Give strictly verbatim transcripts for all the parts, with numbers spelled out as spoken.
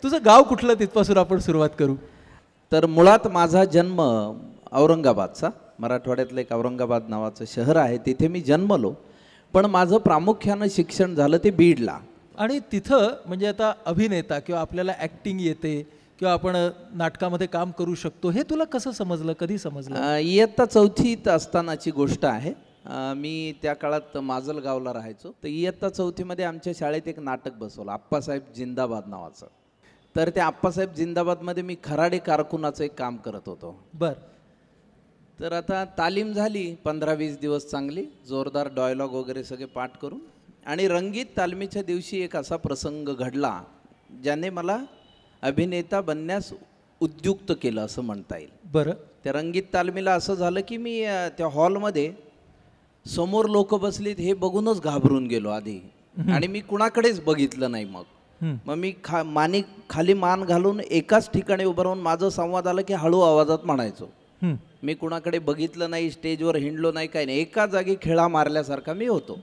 तुझं गाव कुठलं तिथपासून आपण सुरुवात करू. तर मुळात माझा जन्म औरंगाबादचा, मराठवाड्यातलं एक औरंगाबाद नावाचं शहर आहे, तिथे मी जन्मलो. पण माझं प्रामुख्यानं शिक्षण झालं ते बीडला. आणि तिथं म्हणजे आता अभिनेता किंवा आपल्याला ॲक्टिंग येते किंवा आपण नाटकामध्ये काम करू शकतो हे तुला कसं समजलं, कधी समजलं? इयत्ता चौथीत असतानाची गोष्ट आहे. मी त्या काळात माजलगावला राहायचो. तर इयत्ता चौथीमध्ये आमच्या शाळेत एक नाटक बसवलं आप्पासाहेब जिंदाबाद नावाचं. तर त्या आप्पासाहेब जिंदाबादमध्ये मी खराडे कारकुनाचं एक काम करत होतो. बर. तर आता तालीम झाली पंधरा वीस दिवस चांगली, जोरदार डायलॉग वगैरे सगळे पाठ करून. आणि रंगीत तालमीच्या दिवशी एक असा प्रसंग घडला ज्याने मला अभिनेता बनण्यास उद्युक्त केलं असं म्हणता येईल. बरं. त्या रंगीत तालमीला असं झालं की मी त्या हॉलमध्ये समोर लोक बसलीत हे बघूनच घाबरून गेलो आधी. आणि मी कुणाकडेच बघितलं नाही. मग मग मी खा मानी खाली मान घालून एकाच ठिकाणी उभं राहून माझं संवाद आला की हळू आवाजात म्हणायचो. मी कुणाकडे बघितलं नाही, स्टेजवर हिंडलो नाही, काही नाही, एका जागी खेळा मारल्यासारखा मी होतो.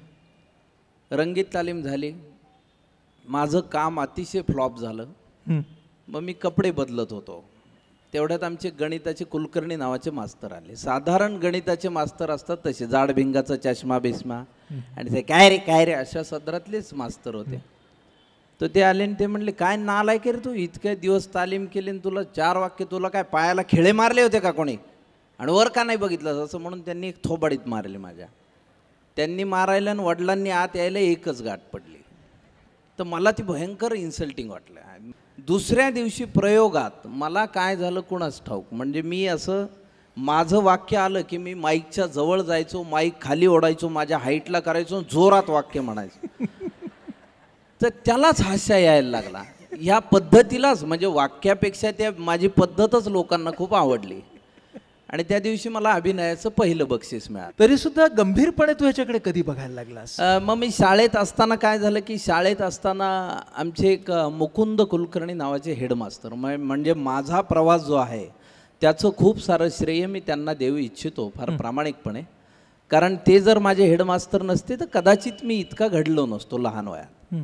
रंगीत तालीम झाली, माझं काम अतिशय फ्लॉप झालं. मग मी कपडे बदलत होतो. तेवढ्यात आमचे गणिताचे कुलकर्णी नावाचे मास्तर आले. साधारण गणिताचे मास्तर असतात तसे, जाड भिंगाचा चष्मा बिस्मा आणि ते काय रे काय रे अशा सदरातलेच मास्तर होते. तर ते आले आणि ते म्हणले, काय नालायक रे तू, इतके दिवस तालीम केली आणि तुला चार वाक्य, तुला काय पायाला खिळे मारले होते का कोणी, आणि वर का नाही बघितलं असं म्हणून त्यांनी एक थोबाडीत मारले माझ्या. त्यांनी मारायला आणि वडिलांनी आत यायला एकच गाठ पडली. तर मला ती भयंकर इन्सल्टिंग वाटलं. दुसऱ्या दिवशी प्रयोगात मला काय झालं कुणास ठाऊक, म्हणजे मी असं माझं वाक्य आलं की मी माईकच्या जवळ जायचो, माईक खाली ओढायचो, माझ्या हाईटला करायचो, जोरात वाक्य म्हणायचो. तर त्यालाच हास्य यायला लागला. ह्या पद्धतीलाच, म्हणजे वाक्यापेक्षा त्या माझी पद्धतच लोकांना खूप आवडली. आणि त्या दिवशी मला अभिनयाचं पहिलं बक्षीस मिळालं. तरी सुद्धा गंभीरपणे तू ह्याच्याकडे कधी बघायला लागलास? मग मी शाळेत असताना काय झालं की शाळेत असताना आमचे एक मुकुंद कुलकर्णी नावाचे हेडमास्टर, म्हणजे माझा प्रवास जो आहे त्याचं खूप सारं श्रेय मी त्यांना देऊ इच्छितो फार प्रामाणिकपणे. कारण ते जर माझे हेडमास्टर नसते तर कदाचित मी इतका घडलो नसतो लहान वयात.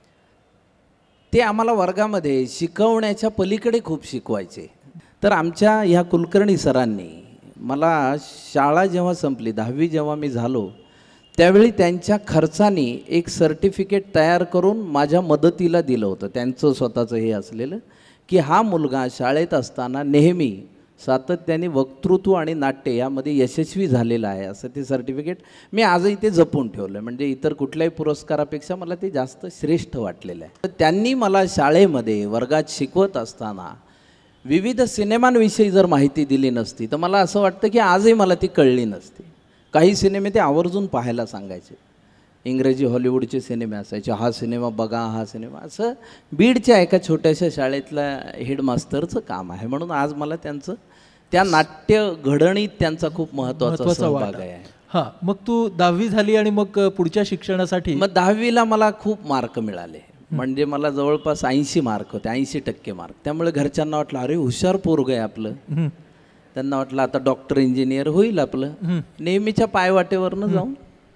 ते आम्हाला वर्गामध्ये शिकवण्याच्या पलीकडे खूप शिकवायचे. तर आमच्या ह्या कुलकर्णी सरांनी मला शाळा जेव्हा संपली, दहावी जेव्हा मी झालो, त्यावेळी त्यांच्या खर्चाने एक सर्टिफिकेट तयार करून माझ्या मदतीला दिलं होतं. त्यांचं स्वतःचं हे असलेलं की हा मुलगा शाळेत असताना नेहमी सातत्याने वक्तृत्व आणि नाट्य यामध्ये यशस्वी झालेला आहे, असं ते सर्टिफिकेट मी आजही ते जपून ठेवलं. म्हणजे इतर कुठल्याही पुरस्कारापेक्षा मला ते जास्त श्रेष्ठ वाटलेलं आहे. तर त्यांनी मला शाळेमध्ये वर्गात शिकवत असताना विविध सिनेमांविषयी जर माहिती दिली नसती तर मला असं वाटतं की आजही मला ती कळली नसती. काही सिनेमे ते आवर्जून पाहायला सांगायचे. इंग्रजी हॉलिवूडचे सिनेमे असायचे, हा सिनेमा बघा, हा सिनेमा, असं बीडच्या एका छोट्याशा शाळेतल्या हेडमास्टरचं काम आहे. म्हणून आज मला त्यांचं त्या नाट्य घडणीत त्यांचा खूप महत्त्वाचा सहभाग आहे. हां. मग तू दहावी झाली आणि मग पुढच्या शिक्षणासाठी? मग दहावीला मला खूप मार्क मिळाले. म्हणजे मला जवळपास ऐंशी मार्क होते, ऐंशी टक्के मार्क. त्यामुळे घरच्यांना वाटलं अरे हुशार पोरग आहे आपलं. त्यांना वाटलं आता डॉक्टर इंजिनियर होईल आपलं. नेहमीच्या पायवाटेवरनं जाऊन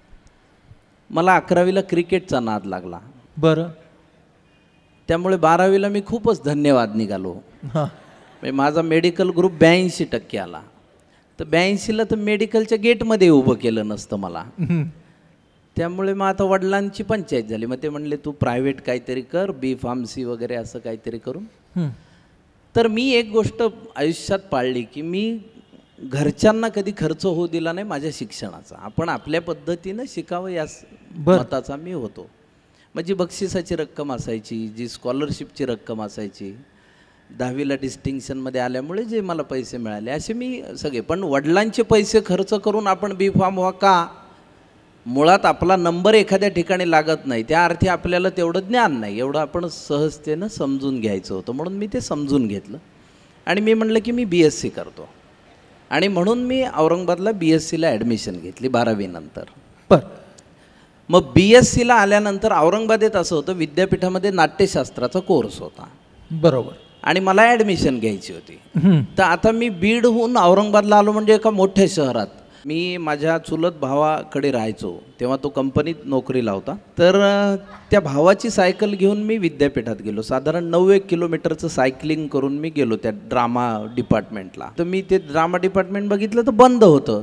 मला अकरावीला क्रिकेटचा नाद लागला. बरं. त्यामुळे बारावीला मी खूपच धन्यवाद निघालो. माझा मेडिकल ग्रुप ब्याऐंशी टक्के आला. तर ब्याऐंशीला तर मेडिकलच्या गेटमध्ये उभं केलं नसतं मला. त्यामुळे मग आता वडिलांची पंचायत झाली. मग ते म्हणले तू प्रायव्हेट काहीतरी कर, बी फार्मसी वगैरे असं काहीतरी करून. तर मी एक गोष्ट आयुष्यात पाळली की मी घरच्यांना कधी खर्च होऊ दिला नाही माझ्या शिक्षणाचा. आपण आपल्या पद्धतीनं शिकावं या मताचा मी होतो. मग जी बक्षिसाची रक्कम असायची, जी स्कॉलरशिपची रक्कम असायची, दहावीला डिस्टिंक्शनमध्ये आल्यामुळे जे मला पैसे मिळाले असे मी सगळे. पण वडिलांचे पैसे खर्च करून आपण बी फार्म व्हा का? मुळात आपला नंबर एखाद्या ठिकाणी लागत नाही, त्या अर्थी आपल्याला तेवढं ज्ञान नाही, एवढं आपण सहजतेनं समजून घ्यायचं होतं. म्हणून मी ते समजून घेतलं आणि मी म्हणलं की मी बी एस सी करतो. आणि म्हणून मी औरंगाबादला बी एस सीला ॲडमिशन घेतली बारावीनंतर. पर मग बी एस सीला आल्यानंतर औरंगाबादेत असं होतं विद्यापीठामध्ये नाट्यशास्त्राचा कोर्स होता. बरोबर. आणि मला ॲडमिशन घ्यायची होती. तर आता मी बीडहून औरंगाबादला आलो म्हणजे एका मोठ्या शहरात मी माझ्या चुलत भावाकडे राहायचो, तेव्हा तो कंपनीत नोकरीला होता. तर अ, त्या भावाची सायकल घेऊन मी विद्यापीठात गेलो. साधारण नऊ एक किलोमीटरचं सायकलिंग करून मी गेलो त्या ड्रामा डिपार्टमेंटला. तर मी ते ड्रामा डिपार्टमेंट बघितलं तर बंद होतं.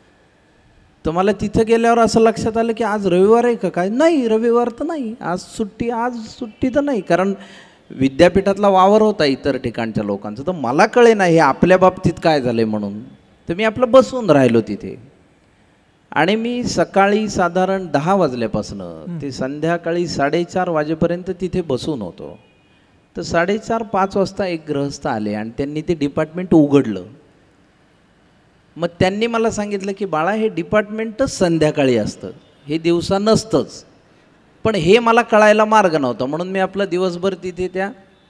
तर मला तिथं गेल्यावर असं लक्षात आलं की आज रविवार आहे का काय. नाही, रविवार तर नाही, आज सुट्टी. आज सुट्टी तर नाही, कारण विद्यापीठातला वावर होता इतर ठिकाणच्या लोकांचं. तर मला कळे नाही हे आपल्या बाबतीत काय झालं म्हणून. तर मी आपलं बसून राहिलो तिथे. आणि मी सकाळी साधारण दहा वाजल्यापासून ते संध्याकाळी साडेचार वाजेपर्यंत तिथे बसून होतो. तर साडेचार पाच वाजता एक गृहस्थ आले आणि त्यांनी ते डिपार्टमेंट उघडलं. मग त्यांनी मला सांगितलं की बाळा, हे डिपार्टमेंटच संध्याकाळी असतं, हे दिवसा नसतंच. पण हे मला कळायला मार्ग नव्हता, म्हणून मी आपलं दिवसभर तिथे त्या.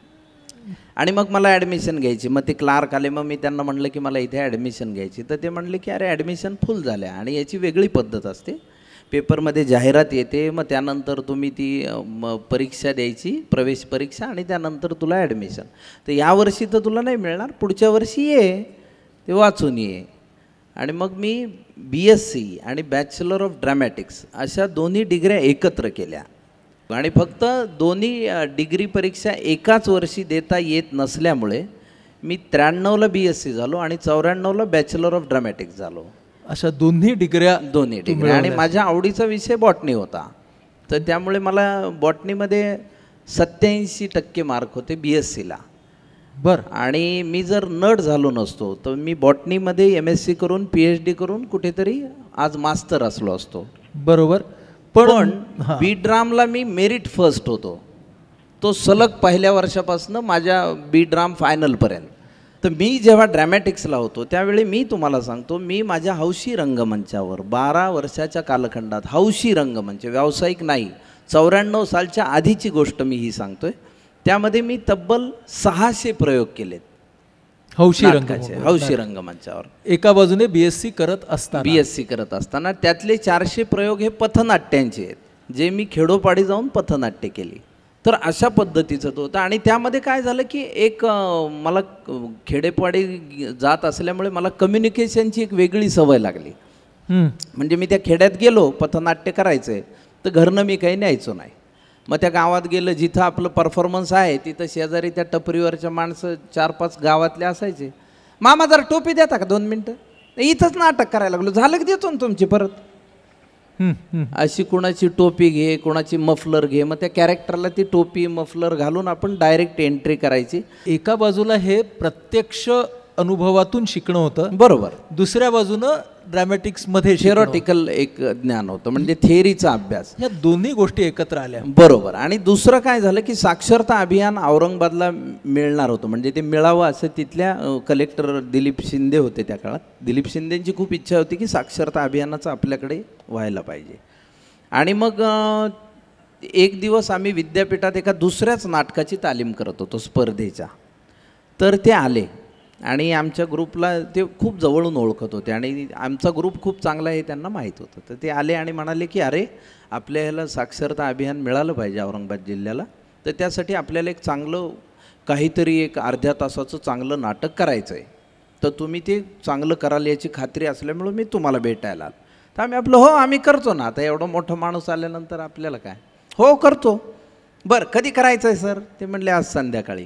आणि मग मला ॲडमिशन घ्यायची. मग ते क्लार्क आले, मग मी त्यांना म्हटलं की मला इथे ॲडमिशन घ्यायची. तर ते म्हणले की अरे ॲडमिशन फुल झाल्या. आणि याची वेगळी पद्धत असते, पेपरमध्ये जाहिरात येते, मग त्यानंतर तुम्ही ती म परीक्षा द्यायची, प्रवेश परीक्षा, आणि त्यानंतर तुला ॲडमिशन. तर यावर्षी तर तुला नाही मिळणार, पुढच्या वर्षी ये, ते वाचून ये. आणि मग मी बी एस सी आणि बॅचलर ऑफ ड्रॅमॅटिक्स अशा दोन्ही डिग्र्या एकत्र केल्या. आणि फक्त दोन्ही डिग्री परीक्षा एकाच वर्षी देता येत नसल्यामुळे मी त्र्याण्णवला बी एस सी झालो आणि चौऱ्याण्णवला बॅचलर ऑफ ड्रॅमॅटिक्स झालो. अशा दोन्ही डिग्र्या दोन्ही डिग्री. आणि माझ्या आवडीचा विषय बॉटनी होता, तर त्यामुळे मला बॉटनीमध्ये सत्याऐंशी टक्के मार्क होते बी एस सीला. बरं. आणि मी जर नट झालो नसतो तर मी बॉटनीमध्ये एम एस सी करून पी एच डी करून कुठेतरी आज मास्टर असलो असतो. बरोबर. पण बी ड्रामला मी मेरिट फर्स्ट होतो, तो सलग पहिल्या वर्षापासून माझ्या बी ड्राम फायनलपर्यंत. तर मी जेव्हा ड्रॅमॅटिक्सला होतो त्यावेळी मी तुम्हाला सांगतो, मी माझ्या हौशी रंगमंचावर बारा वर्षाच्या कालखंडात, हौशी रंगमंच, व्यावसायिक नाही, चौऱ्याण्णव सालच्या आधीची गोष्ट मी ही सांगतोय, त्यामध्ये मी तब्बल सहाशे प्रयोग केलेत हौशी रंग हौशी रंगमंचावर. एका बाजूने बी एस सी करत असताना बी एस सी करत असताना त्यातले चारशे प्रयोग हे पथनाट्यांचे आहेत, जे मी खेडोपाडी जाऊन पथनाट्य केली. तर अशा पद्धतीचं तो होतं. आणि त्यामध्ये काय झालं की एक मला खेडेपाडी जात असल्यामुळे मला कम्युनिकेशनची एक वेगळी सवय लागली. म्हणजे मी त्या खेड्यात गेलो, पथनाट्य करायचं आहे, तर घरनं मी काही न्यायचो नाही. मग त्या गावात गेलं जिथं आपलं परफॉर्मन्स आहे, तिथं शेजारी त्या टपरीवरच्या माणसं चार पाच गावातले असायचे. मामा जरा टोपी देता का दोन मिनटं, इथंच नाटक करायला लागलो, झालं की देतो ना तुमची परत. अशी कुणाची टोपी घे, कुणाची मफलर घे, मग त्या कॅरेक्टरला ती टोपी मफलर घालून आपण डायरेक्ट एंट्री करायची. एका बाजूला हे प्रत्यक्ष अनुभवातून शिकणं होतं, बरोबर. दुसऱ्या बाजूनं ड्रॅमॅटिक्समध्ये थिअरॉटिकल एक ज्ञान होतं, म्हणजे थिअरीचा अभ्यास. या दोन्ही गोष्टी एकत्र आल्या. बरोबर. आणि दुसरं काय झालं की साक्षरता अभियान औरंगाबादला मिळणार होतं, म्हणजे ते मिळावं असं तिथल्या कलेक्टर दिलीप शिंदे होते त्या काळात. दिलीप शिंदेंची खूप इच्छा होती की साक्षरता अभियानाचं आपल्याकडे व्हायला पाहिजे. आणि मग एक दिवस आम्ही विद्यापीठात एका दुसऱ्याच नाटकाची तालीम करत होतो स्पर्धेच्या. तर ते आले आणि आमच्या ग्रुपला ते खूप जवळून ओळखत होते आणि आमचा ग्रुप खूप चांगला आहे त्यांना माहीत होतं. तर ते आले आणि म्हणाले की अरे, आपल्या ह्याला साक्षरता अभियान मिळालं पाहिजे औरंगाबाद जिल्ह्याला, तर त्यासाठी आपल्याला एक चांगलं काहीतरी एक अर्ध्या तासाचं चांगलं नाटक करायचं आहे, तर तुम्ही ते चांगलं कराल याची खात्री असल्यामुळं मी तुम्हाला भेटायला आलो. तर आम्ही आपलं हो आम्ही करतो ना, आता एवढा मोठा माणूस आल्यानंतर आपल्याला काय, हो करतो. बरं, कधी करायचं आहे सर? ते म्हणले आज संध्याकाळी.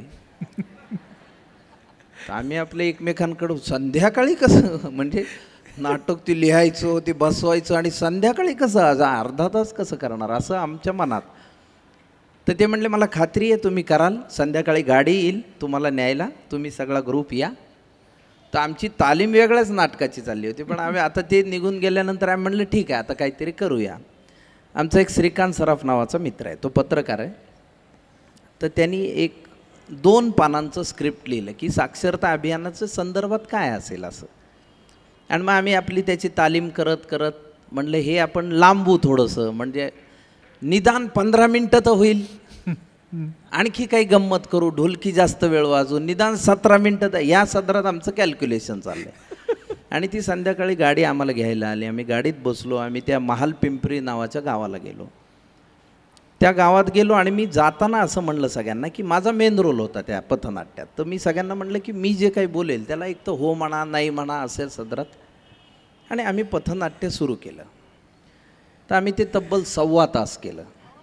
आम्ही आपल्या एकमेकांकडं संध्याकाळी कसं, म्हणजे नाटक ते लिहायचो, ते बसवायचं, आणि संध्याकाळी कसं, आज अर्धा तास कसं करणार असं आमच्या मनात. तर ते म्हणले मला खात्री आहे तुम्ही कराल, संध्याकाळी गाडी येईल तुम्हाला न्यायला, तुम्ही सगळा ग्रुप या. तर आमची तालीम वेगळ्याच नाटकाची चालली होती, पण आम्ही आता ते निघून गेल्यानंतर आम्ही म्हणलं ठीक आहे आता काहीतरी करूया. आमचा एक श्रीकांत सराफ नावाचा मित्र आहे, तो पत्रकार आहे. तर त्यांनी एक दोन पानांचं स्क्रिप्ट लिहिलं की साक्षरता अभियानाच्या संदर्भात काय असेल असं. आणि मग आम्ही आपली त्याची तालीम करत करत म्हणलं हे आपण लांबू थोडंसं, म्हणजे निदान पंधरा मिनटं तर होईल, आणखी काही गंमत करू, ढोलकी जास्त वेळ वाजू, निदान सतरा मिनटं तर, या सदरात आमचं कॅल्क्युलेशन चाललं आहे. आणि ती संध्याकाळी गाडी आम्हाला घ्यायला आली, आम्ही गाडीत बसलो, आम्ही त्या महाल पिंपरी नावाच्या गावाला गेलो. त्या गावात गेलो आणि मी जाताना असं म्हणलं सगळ्यांना की माझा मेन रोल होता त्या पथनाट्यात. तर मी सगळ्यांना म्हणलं की मी जे काही बोलेल त्याला एक तर हो म्हणा, नाही म्हणा, असेल सदरात. आणि आम्ही पथनाट्य सुरू केलं. तर आम्ही ते तब्बल सव्वा तास केलं.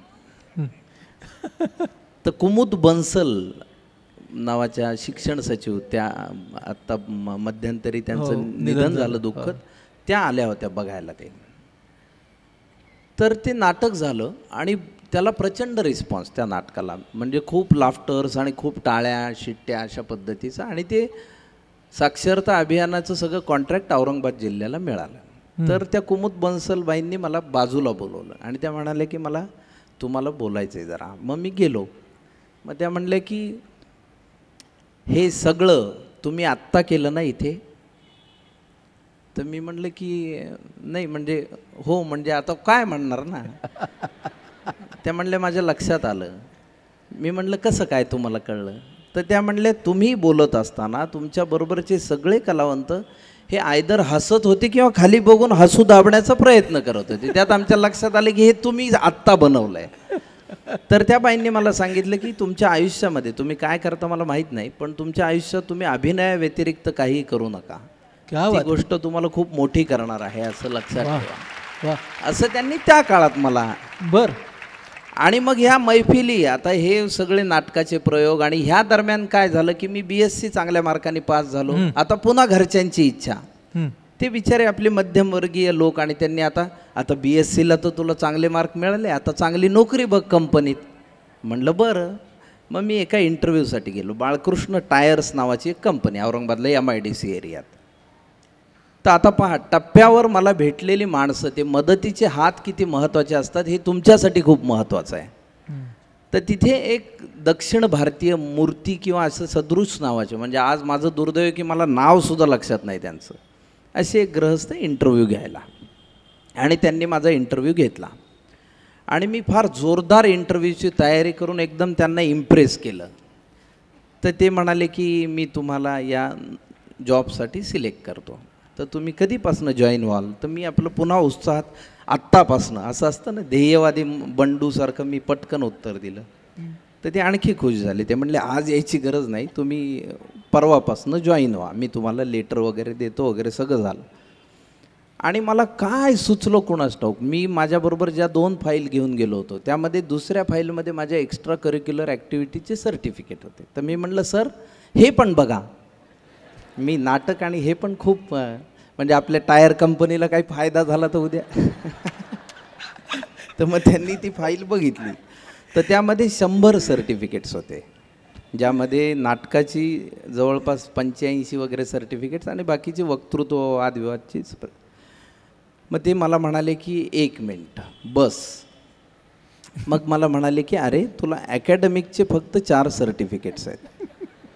तर कुमुद बन्सल नावाच्या शिक्षण सचिव, त्या आत्ता मध्यंतरी त्यांचं निधन झालं दुःखद, त्या आल्या होत्या बघायला ते. तर ते नाटक झालं आणि त्याला प्रचंड रिस्पॉन्स त्या नाटकाला, म्हणजे खूप लाफ्टर्स आणि खूप टाळ्या शिट्ट्या अशा पद्धतीचं. आणि ते साक्षरता अभियानाचं सगळं कॉन्ट्रॅक्ट औरंगाबाद जिल्ह्याला मिळालं. तर त्या कुमुद बन्सलबाईंनी मला बाजूला बोलवलं आणि त्या म्हणाल्या की मला तुम्हाला बोलायचं आहे जरा. मग मी गेलो. मग त्या म्हणल्या की हे सगळं तुम्ही आत्ता केलं ना इथे? तर मी म्हणलं की नाही, म्हणजे हो, म्हणजे आता काय म्हणणार ना. त्या म्हणल्या माझ्या लक्षात आलं. मी म्हणलं कसं काय तुम्हाला कळलं? तर त्या म्हणल्या तुम्ही बोलत असताना तुमच्याबरोबरचे सगळे कलावंत हे आयदर हसत होते किंवा खाली बघून हसू दाबण्याचा प्रयत्न करत होते. त्यात आमच्या लक्षात आले की हे तुम्ही आत्ता बनवलं आहे. तर त्या बाईंनी मला सांगितलं की तुमच्या आयुष्यामध्ये तुम्ही काय करता मला माहीत नाही, पण तुमच्या आयुष्यात तुम्ही अभिनयाव्यतिरिक्त काहीही करू नका. ती गोष्ट तुम्हाला खूप मोठी करणार आहे असं लक्षात ठेवा. असं त्यांनी त्या काळात मला. बर. आणि मग ह्या मैफिली, आता हे सगळे नाटकाचे प्रयोग. आणि ह्या दरम्यान काय झालं की मी बी एस सी चांगल्या मार्काने पास झालो. आता पुन्हा घरच्यांची इच्छा, ते बिचारे आपले मध्यमवर्गीय लोक, आणि त्यांनी आता आता बी एस सीला तर तुला चांगले मार्क मिळाले, आता चांगली नोकरी बघ कंपनीत. म्हणलं बरं. मग मी एका इंटरव्ह्यूसाठी गेलो. बाळकृष्ण टायर्स नावाची एक कंपनी औरंगाबादला एम आय डी सी एरियात. तर आता पहा, टप्प्यावर मला भेटलेली माणसं, ते मदतीचे हात किती महत्त्वाचे असतात हे तुमच्यासाठी खूप महत्त्वाचं आहे. तर तिथे एक दक्षिण भारतीय मूर्ती किंवा असं सदृश नावाचे, म्हणजे आज माझं दुर्दैव की मला नावसुद्धा लक्षात नाही त्यांचं, असे एक गृहस्थ इंटरव्ह्यू घ्यायला. आणि त्यांनी माझा इंटरव्ह्यू घेतला. आणि मी फार जोरदार इंटरव्ह्यूची तयारी करून एकदम त्यांना इम्प्रेस केलं. तर ते म्हणाले की मी तुम्हाला या जॉबसाठी सिलेक्ट करतो, तर तुम्ही कधीपासून जॉईन व्हाल? तर मी आपलं पुन्हा उत्साहात आत्तापासनं, असं असतं ना ध्येयवादी बंडूसारखं मी पटकन उत्तर दिलं. तर ते आणखी खुश झाले. ते म्हणले आज यायची गरज नाही, तुम्ही परवापासनं जॉईन व्हा, मी तुम्हाला लेटर वगैरे देतो वगैरे. सगळं झालं. आणि मला काय सुचलो कोणास ठाऊक, मी माझ्याबरोबर ज्या दोन फाईल घेऊन गेलो होतो त्यामध्ये दुसऱ्या फाईलमध्ये माझ्या एक्स्ट्रा करिक्युलर ॲक्टिव्हिटीचे सर्टिफिकेट होते. तर मी म्हणलं सर हे पण बघा, मी नाटक आणि हे पण खूप, म्हणजे आपल्या टायर कंपनीला काही फायदा झाला तर उद्या. तर मग त्यांनी ती फाईल बघितली. तर त्यामध्ये शंभर सर्टिफिकेट्स होते, ज्यामध्ये नाटकाची जवळपास पंच्याऐंशी वगैरे सर्टिफिकेट्स आणि बाकीची वक्तृत्व वादविवादचीच. मग ते मला म्हणाले की एक मिनट बस. मग मला म्हणाले की अरे तुला ॲकॅडमिकचे फक्त चार सर्टिफिकेट्स आहेत,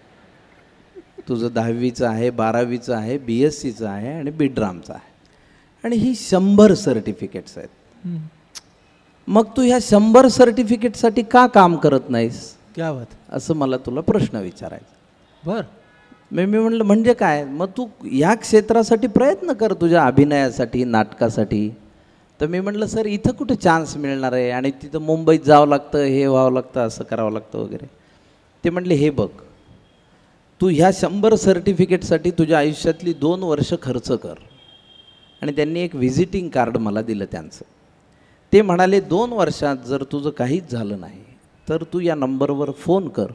तुझं दहावीचं आहे, बारावीचं आहे, बी एस सीचं आहे आणि बिड्रामचं आहे, आणि ही शंभर सर्टिफिकेट्स आहेत. मग तू ह्या शंभर सर्टिफिकेटसाठी का काम करत नाहीस? क्या बात, असं मला तुला प्रश्न विचारायचा. बर. मी मी म्हणलं म्हणजे काय? मग तू या क्षेत्रासाठी प्रयत्न कर, तुझ्या अभिनयासाठी, नाटकासाठी. तर मी म्हटलं सर इथं कुठं चान्स मिळणार आहे, आणि तिथं मुंबईत जावं लागतं, हे व्हावं लागतं, असं करावं लागतं वगैरे. ते म्हटले हे बघ, तू ह्या शंभर सर्टिफिकेटसाठी तुझ्या आयुष्यातली दोन वर्ष खर्च कर. आणि त्यांनी एक व्हिजिटिंग कार्ड मला दिलं त्यांचं. ते म्हणाले दोन वर्षात जर तुझं काहीच झालं नाही तर तू या नंबरवर फोन कर,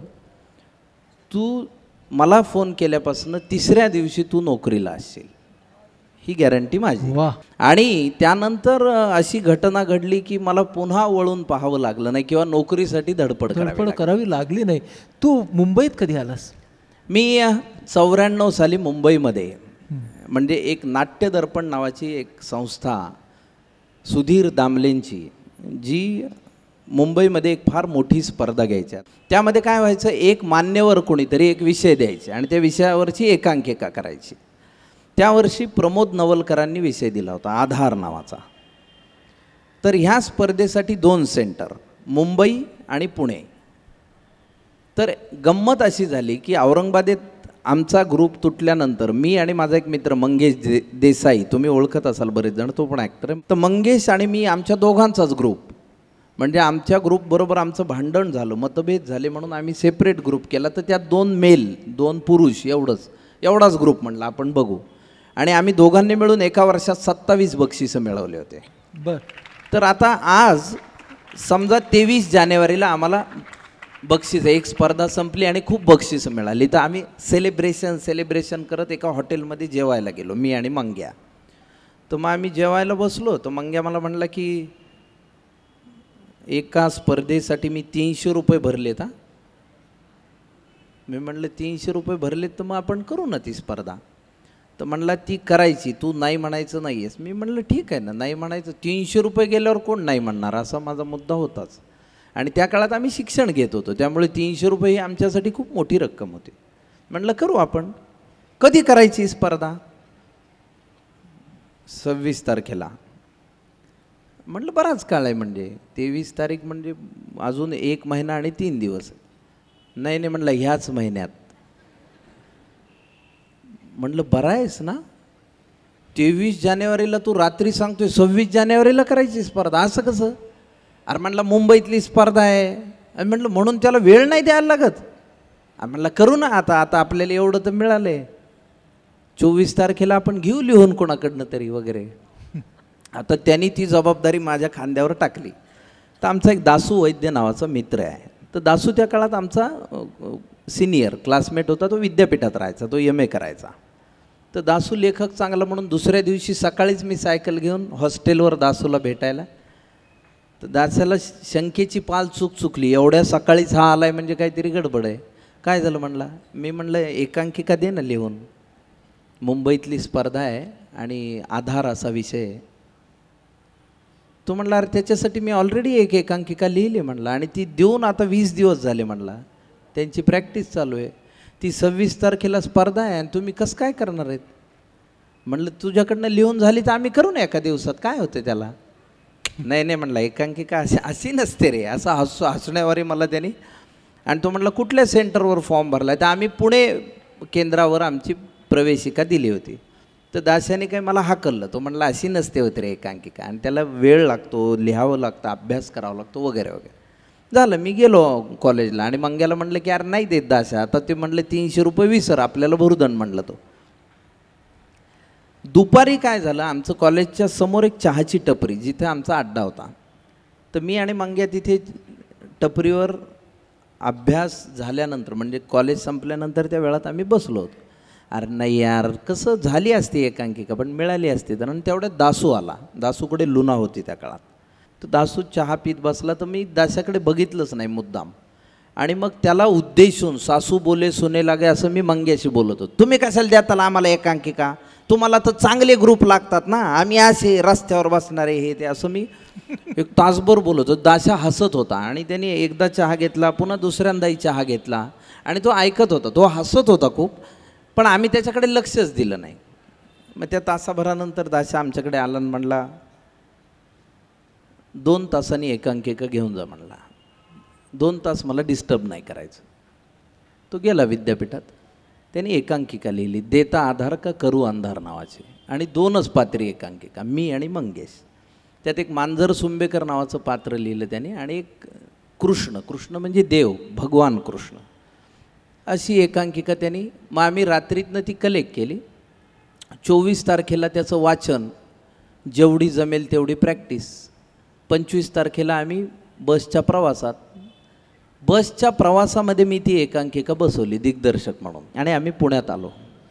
तू मला फोन केल्यापासून तिसऱ्या दिवशी तू नोकरीला असशील, ही गॅरंटी माझी. आणि त्यानंतर अशी घटना घडली की मला पुन्हा वळून पाहावं लागलं नाही किंवा नोकरीसाठी धडपड धडपड करावी लागली नाही. तू मुंबईत कधी आलास? मी चौऱ्याण्णव साली मुंबईमध्ये, म्हणजे एक नाट्य दर्पण नावाची एक संस्था सुधीर दामलेंची, जी मुंबईमध्ये एक फार मोठी स्पर्धा घ्यायच्या. त्यामध्ये काय व्हायचं, एक मान्यवर कोणीतरी एक विषय द्यायचे आणि त्या विषयावरची एकांकिका करायची. त्यावर्षी प्रमोद नवलकरांनी विषय दिला होता आधार नावाचा. तर ह्या स्पर्धेसाठी दोन सेंटर, मुंबई आणि पुणे. तर गंमत अशी झाली की औरंगाबादेत आमचा ग्रुप तुटल्यानंतर मी आणि माझा एक मित्र मंगेश दे देसाई, तुम्ही ओळखत असाल बरेच जण, तो पण ॲक्टर आहे. तर मंगेश आणि मी, आमच्या दोघांचाच ग्रुप, म्हणजे आमच्या ग्रुपबरोबर आमचं भांडण झालं, मतभेद झाले, म्हणून आम्ही सेपरेट ग्रुप केला. तर त्यात दोन मेल दोन पुरुष एवढंच एवढाच ग्रुप म्हणला आपण बघू. आणि आम्ही दोघांनी मिळून एका वर्षात सत्तावीस बक्षिसं मिळवले होते. बर. तर आता आज समजा तेवीस जानेवारीला आम्हाला बक्षीस, एक स्पर्धा संपली आणि खूप बक्षिसं मिळाली, तर आम्ही सेलिब्रेशन सेलिब्रेशन करत एका हॉटेलमध्ये जेवायला गेलो, मी आणि मंग्या. तर मग आम्ही जेवायला बसलो, तर मंग्या मला म्हणला की एका स्पर्धेसाठी मी तीनशे रुपये भरलेत. हा, मी म्हणलं तीनशे रुपये भरलेत तर मग आपण करू ना ती स्पर्धा. तर म्हणला ती करायची, तू नाही म्हणायचं नाही आहेस. मी म्हणलं ठीक आहे ना, नाही म्हणायचं, तीनशे रुपये गेल्यावर कोण नाही म्हणणार, असा माझा मुद्दा होताच. आणि त्या काळात आम्ही शिक्षण घेत होतो, त्यामुळे तीनशे रुपये ही आमच्यासाठी खूप मोठी रक्कम होती. म्हणलं करू आपण. कधी करायची स्पर्धा? सव्वीस तारखेला. म्हटलं बराच काळ आहे, म्हणजे तेवीस तारीख म्हणजे अजून एक महिना आणि तीन दिवस. नाही नाही म्हणलं ह्याच महिन्यात. म्हटलं बरं आहेस ना, तेवीस जानेवारीला तू रात्री सांगतोय सव्वीस जानेवारीला करायची स्पर्धा, असं कसं? अरे म्हटलं मुंबईतली स्पर्धा आहे. आणि म्हटलं म्हणून त्याला वेळ नाही द्यायला लागत. म्हटलं करू ना आता, आता आपल्याला एवढं तर मिळालंय, चोवीस तारखेला आपण घेऊ लिहून कोणाकडनं तरी वगैरे. आता त्यांनी ती जबाबदारी माझ्या खांद्यावर टाकली. तर आमचा एक दासू वैद्य नावाचा मित्र आहे. तर दासू त्या काळात आमचा सिनियर क्लासमेट होता, तो विद्यापीठात राहायचा, तो एम ए करायचा. तर दासू लेखक चांगला म्हणून दुसऱ्या दिवशी सकाळीच मी सायकल घेऊन हॉस्टेलवर दासूला भेटायला. तर दासाला शंकेची पाल चूक चुकली, एवढ्या सकाळीच हा आलाय म्हणजे काहीतरी गडबड आहे. काय झालं म्हणला. मी म्हणलं एकांकिका दे ना लिहून, मुंबईतली स्पर्धा आहे आणि आधार असा विषय आहे. तो म्हणला अरे त्याच्यासाठी मी ऑलरेडी एक एकांकिका लिहिली म्हणला, आणि ती देऊन आता वीस दिवस झाले म्हणला, त्यांची प्रॅक्टिस चालू आहे. ती सव्वीस तारखेला स्पर्धा आहे आणि तुम्ही कसं काय करणार आहेत? म्हणलं तुझ्याकडनं लिहून झाली तर आम्ही करू ना एका दिवसात, काय होतं त्याला. नाही नाही म्हणला एकांकिका अशी अशी नसते रे, असं हसू हसण्यावरही मला त्यांनी. आणि तो म्हणला कुठल्या सेंटरवर फॉर्म भरला? तर आम्ही पुणे केंद्रावर आमची प्रवेशिका दिली होती. तर दास्याने काही मला हाकललं. तो म्हणला अशी नसते होते रे एकांकिका, आणि त्याला वेळ लागतो, लिहावं लागतं, अभ्यास करावा लागतो वगैरे वगैरे. झालं, मी गेलो कॉलेजला आणि मंग्याला म्हणलं की यार नाही देत दास्या आता. ते म्हणलं तीनशे रुपये विसर, आपल्याला भरुदंड म्हणलं. तो दुपारी काय झालं, आमचं कॉलेजच्या समोर एक चहाची टपरी, जिथे आमचा अड्डा होता. तर मी आणि मंग्या तिथे टपरीवर अभ्यास झाल्यानंतर म्हणजे कॉलेज संपल्यानंतर त्या वेळात आम्ही बसलो होतो. अरे नाही यार, कसं झाली असती एकांकिका पण मिळाली असती तर. आणि तेवढ्यात दासू आला. दासूकडे लुना होती त्या काळात. तर दासू चहा पीत बसला, तर मी दासाकडे बघितलंच नाही मुद्दाम. आणि मग त्याला उद्देशून सासू बोले सुने लागे असं मी मंग्याशी बोलत होतो. तुम्ही कशाला द्याताला आम्हाला एकांकिका, तुम्हाला तर चांगले ग्रुप लागतात ना, आम्ही असे रस्त्यावर बसणारे हे ते, असं मी एक तासभर बोलत होतो. दासा हसत होता आणि त्याने एकदा चहा घेतला, पुन्हा दुसऱ्यांदाही चहा घेतला आणि तो ऐकत होता, तो हसत होता खूप, पण आम्ही त्याच्याकडे लक्षच दिलं नाही. मग त्या तासाभरानंतर दासा आमच्याकडे आला आणि म्हणला दोन तासांनी एकांकिका घेऊन जा म्हणला, दोन तास मला डिस्टर्ब नाही करायचं. तो गेला विद्यापीठात. त्याने एकांकिका लिहिली, देता आधार का करू अंधार नावाची, आणि दोनच पात्री एकांकिका, मी आणि मंगेश. त्यात एक मांजर सुंबेकर नावाचं पात्र लिहिलं त्याने, आणि एक कृष्ण, कृष्ण म्हणजे देव, भगवान कृष्ण, अशी एकांकिका त्यांनी. मग आम्ही रात्रीतनं ती कलेक्ट केली. चोवीस तारखेला त्याचं वाचन, जेवढी जमेल तेवढी प्रॅक्टिस. पंचवीस तारखेला आम्ही बसच्या प्रवासात, बसच्या प्रवासामध्ये मी ती एकांकिका बसवली दिग्दर्शक म्हणून, आणि आम्ही पुण्यात आलो.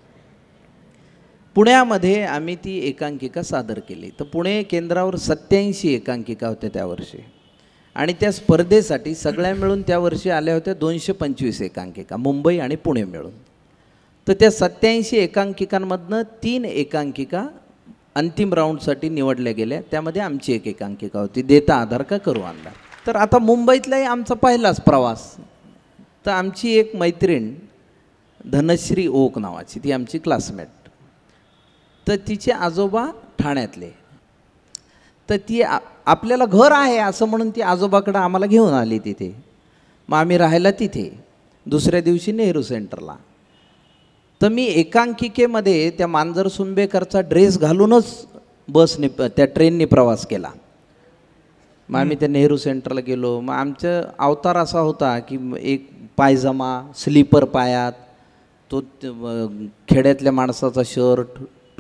पुण्यामध्ये आम्ही ती एकांकिका सादर केली. तर पुणे केंद्रावर सत्याऐंशी एकांकिका होत्या त्यावर्षी, आणि त्या स्पर्धेसाठी सगळ्या मिळून त्या वर्षी आल्या होत्या दोनशे पंचवीस एकांकिका, मुंबई आणि पुणे मिळून. तर त्या सत्याऐंशी एकांकिकांमधनं तीन एकांकिका अंतिम राऊंडसाठी निवडल्या गेल्या. त्यामध्ये आमची एक एकांकिका होती, देता आधार का करू अंधार. तर आता मुंबईतलाही आमचा पहिलाच प्रवास. तर आमची एक मैत्रीण धनश्री ओक नावाची, ती आमची क्लासमेट. तर तिचे आजोबा ठाण्यातले. तर ती आपल्याला घर आहे असं म्हणून ती आजोबाकडं आम्हाला घेऊन आली तिथे. मग आम्ही राहायला तिथे, दुसऱ्या दिवशी नेहरू सेंटरला. तर मी एकांकिकेमध्ये त्या मांजर सुंबेकरचा ड्रेस घालूनच बसने त्या ट्रेनने प्रवास केला. मग आम्ही त्या नेहरू सेंटरला गेलो. मग आमचा अवतार असा होता की एक पायजमा, स्लीपर पायात, तो खेड्यातल्या माणसाचा शर्ट,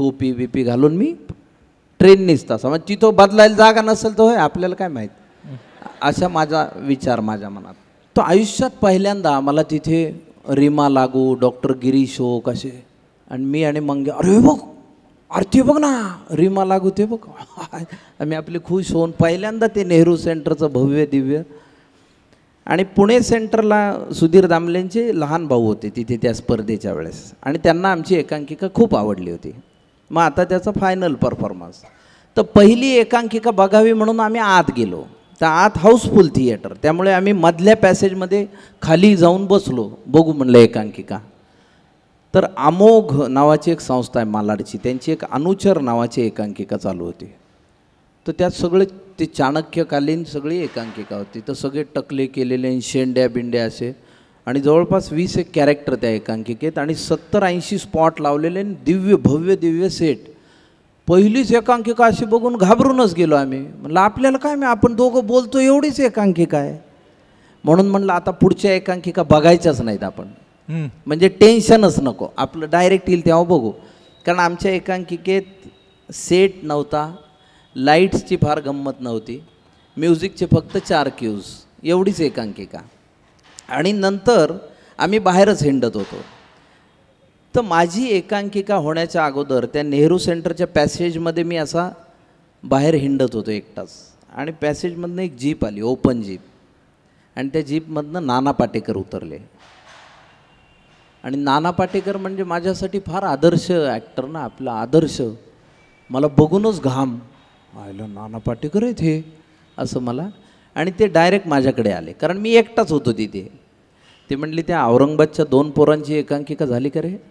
टोपी बिपी घालून मी ट्रेननीच तसा मग तिथं बदलायला जागा नसेल तर होय आपल्याला काय माहीत, असा माझा विचार माझ्या मनात. तो आयुष्यात पहिल्यांदा मला तिथे रीमा लागू, डॉक्टर गिरीश ओक असे, आणि मी आणि मंग्या, अरे बघ अरे ते बघ ना रीमा लागू ते बघ. आम्ही आपले खुश होऊन पहिल्यांदा ते नेहरू सेंटरचं भव्य दिव्य. आणि पुणे सेंटरला सुधीर दामलेंचे लहान भाऊ होते तिथे त्या स्पर्धेच्या वेळेस, आणि त्यांना आमची एकांकिका खूप आवडली होती. मग आता त्याचा फायनल परफॉर्मन्स, तर पहिली एकांकिका बघावी म्हणून आम्ही आत गेलो. तर आत हाऊसफुल थिएटर, त्यामुळे आम्ही मधल्या पॅसेजमध्ये खाली जाऊन बसलो, बघू म्हणलं एकांकिका. तर अमोघ नावाची एक संस्था आहे मालाडची, त्यांची एक अनुचर नावाची एकांकिका चालू होती. तर त्यात सगळे ते चाणक्यकालीन सगळी एकांकिका होती. तर सगळे टकले केलेले शेंड्या बिंड्या असे, आणि जवळपास वीस एक कॅरेक्टर त्या एकांकिकेत, आणि सत्तर ऐंशी स्पॉट लावलेले, दिव्य भव्य दिव्य सेट. पहिलीच एकांकिका अशी बघून घाबरूनच गेलो आम्ही. म्हणलं आपल्याला काय, मी आपण दोघं बोलतो एवढीच एकांकिका आहे. म्हणून म्हणलं आता पुढच्या एकांकिका बघायच्याच नाहीत आपण, म्हणजे टेन्शनच नको, आपलं डायरेक्ट येईल तेव्हा बघू. कारण आमच्या एकांकिकेत सेट नव्हता, लाईट्सची फार गंमत नव्हती, म्युझिकचे फक्त चार क्यूज, एवढीच एकांकिका. आणि नंतर आम्ही बाहेरच हिंडत होतो. तर माझी एकांकिका होण्याच्या अगोदर त्या नेहरू सेंटरच्या पॅसेजमध्ये मी असा बाहेर हिंडत होतो एकटाच, आणि पॅसेजमधनं एक जीप आली, ओपन जीप, आणि त्या जीपमधनं नाना पाटेकर उतरले. आणि नाना पाटेकर म्हणजे माझ्यासाठी फार आदर्श ॲक्टर ना, आपला आदर्श. मला बघूनच घाम आयला, नाना पाटेकर आहेत हे असं मला. आणि ते डायरेक्ट माझ्याकडे आले, कारण मी एकटाच होतो तिथे. ते म्हटले त्या औरंगाबादच्या दोन पोरांची एकांकिका झाली का रे?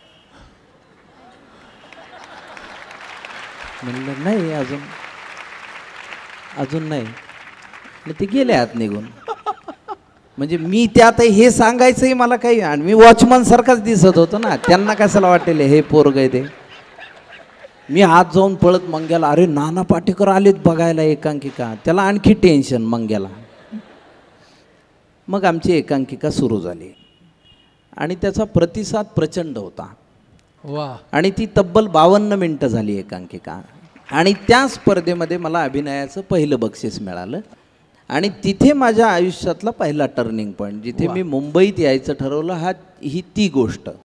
म्हणलं नाही अजून, अजून नाही. ते गेले आत निघून. म्हणजे मी त्यात हे सांगायचंही मला काही, आणि मी वॉचमन सारखाच दिसत होतो ना, त्यांना कशाला वाटेल हे पोरग आहे ते. मी हात जाऊन पळत मंग्याला, अरे नाना पाटेकर आलेत बघायला एकांकिका. त्याला आणखी टेन्शन मंग्याला. मग आमची एकांकिका सुरू झाली, आणि त्याचा प्रतिसाद प्रचंड होता. वा. आणि ती तब्बल बावन्न मिनटं झाली एकांकिका. आणि त्या स्पर्धेमध्ये मला अभिनयाचं पहिलं बक्षीस मिळालं. आणि तिथे माझ्या आयुष्यातला पहिला टर्निंग पॉईंट, जिथे मी मुंबईत यायचं ठरवलं, हा ही ती गोष्ट.